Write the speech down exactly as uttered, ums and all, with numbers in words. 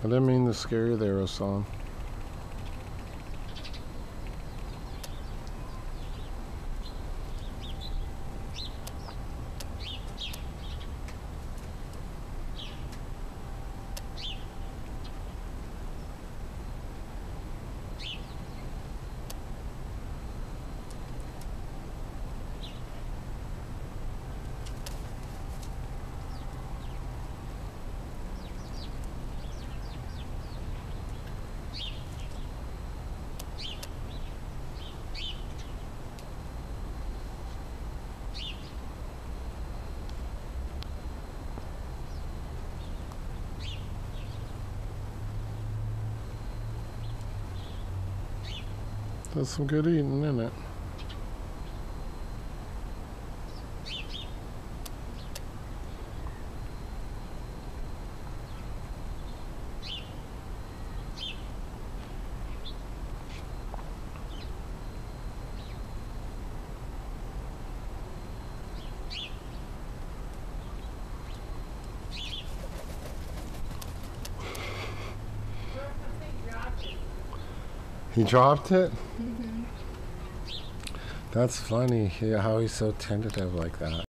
didn't mean to scare you there, Rassan. That's some good eating, isn't it? He dropped it? Mm-hmm. That's funny, how he's so tentative like that.